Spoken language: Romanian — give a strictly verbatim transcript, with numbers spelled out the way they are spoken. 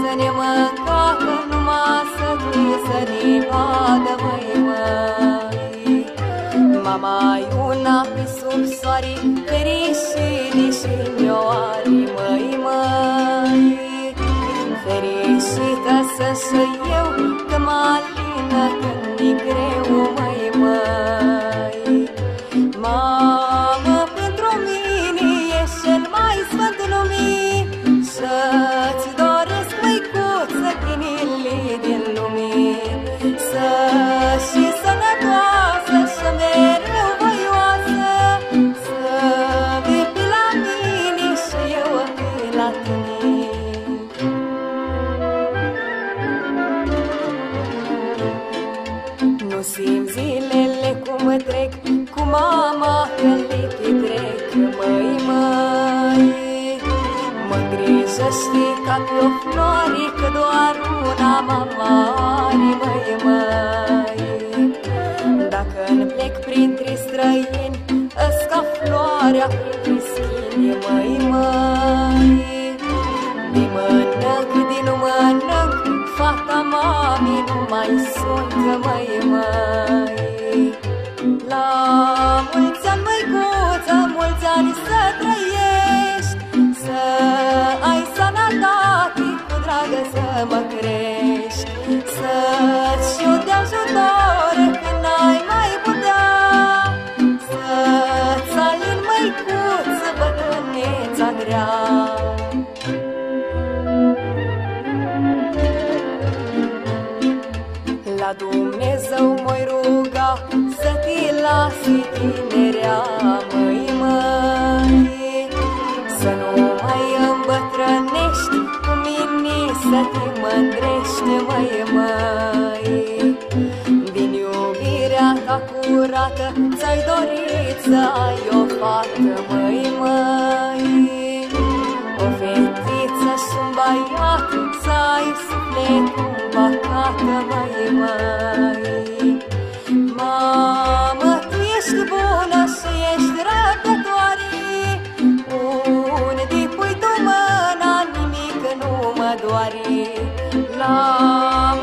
ne mânca, că numai să fie să ne vadă, măi, măi. Mama e una pe sub soare, fericire și mi-o are, măi, măi. Fericită sunt și eu, că mă alină când e greu, măi, măi. Mamă, pentru mine ești cel mai sfânt lumii, să-ți doresc, măicuță, chinile din lumii, să și sănătoasă și mereu voioasă, să vii pe la mine și eu pe la tine. Nu simt zilele cum trec, cu mama că le petrec, măi, măi. Mă-ngrijește ca pe o floare, că doar una mama are, măi, măi. Dacă-mi plec printre străini, îs ca floarea printre schini, măi, măi. Din mănânc, din nu mănânc, fata mamii nu mai sunt, măi, măi. La mulți ani, măicuță, mulți ani să trăiești, să ai sănătate, cu dragă să mă crești, să-ți știu de ajutor când n-ai mai putea, să-ți alin, măicuță, bătrâneța grea. La Dumnezeu mă-i ruga să te lasi tinerea, măi, măi. Să nu mai îmbătrânești, cu mine să te mândrești, măi, măi. Din iubirea ta curată ți-ai dorit să ai o fată, măi, măi. O fetiță și-un băiat, să ai sufletul îmbăcată, măi, măi. Mamă, tu ești bună și ești răbdătoare, unde pui tu mâna, nimic nu mă doare. La